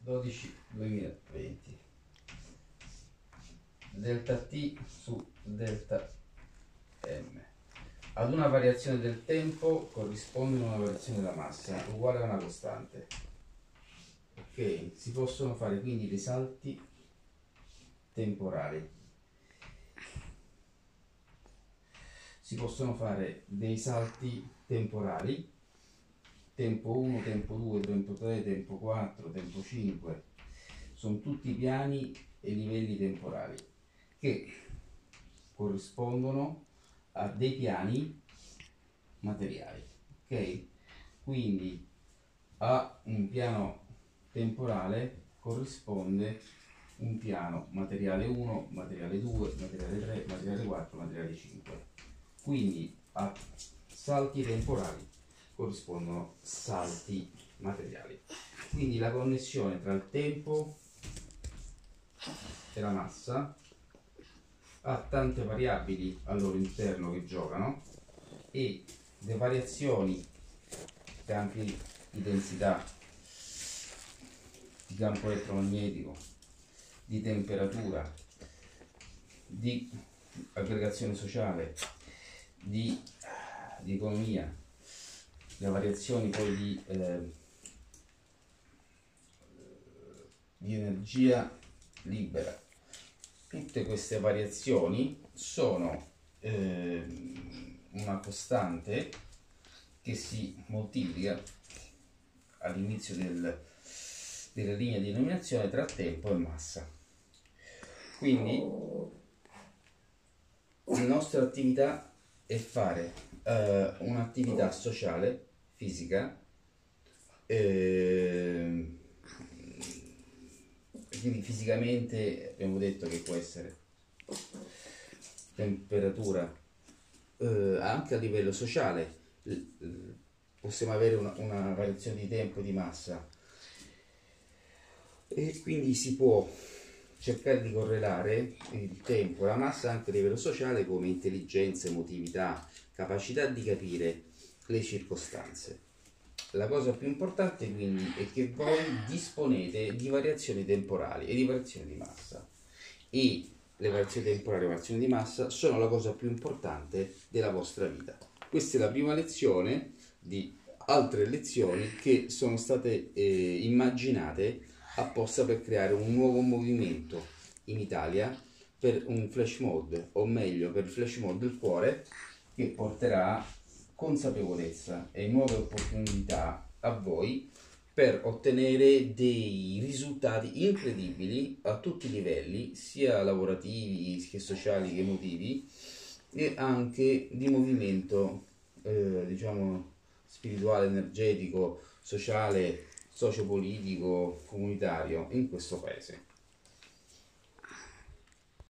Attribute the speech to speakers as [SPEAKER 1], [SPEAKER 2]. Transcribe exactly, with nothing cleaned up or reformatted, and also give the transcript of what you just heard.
[SPEAKER 1] dodici duemilaventi. Delta T su delta M. Ad una variazione del tempo corrisponde una variazione della massa uguale a una costante. Ok, si possono fare quindi dei salti temporali. Si possono fare dei salti temporali, tempo uno, tempo due, tempo tre, tempo quattro, tempo cinque, sono tutti piani e livelli temporali che corrispondono a dei piani materiali, ok? Quindi a un piano temporale corrisponde un piano materiale uno, materiale due, materiale tre, materiale quattro, materiale cinque. Quindi a salti temporali corrispondono salti materiali. Quindi la connessione tra il tempo e la massa ha tante variabili al loro interno che giocano e le variazioni, campi di densità, di campo elettromagnetico, di temperatura, di aggregazione sociale, di, di economia, le variazioni poi di, eh, di energia libera. Tutte queste variazioni sono eh, una costante che si moltiplica all'inizio del, della linea di denominazione tra tempo e massa. Quindi la nostra attività è fare eh, un'attività sociale, fisica, eh, quindi fisicamente abbiamo detto che può essere temperatura, eh, anche a livello sociale possiamo avere una, una variazione di tempo e di massa, e quindi si può cercare di correlare il tempo e la massa anche a livello sociale come intelligenza, emotività, capacità di capire le circostanze. La cosa più importante quindi è che voi disponete di variazioni temporali e di variazioni di massa, e le variazioni temporali e le variazioni di massa sono la cosa più importante della vostra vita. Questa è la prima lezione di altre lezioni che sono state eh, immaginate apposta per creare un nuovo movimento in Italia per un flash mob, o meglio per il flash mob del cuore, che porterà consapevolezza e nuove opportunità a voi per ottenere dei risultati incredibili a tutti i livelli, sia lavorativi che sociali che emotivi, e anche di movimento eh, diciamo spirituale, energetico, sociale, sociopolitico, comunitario in questo paese.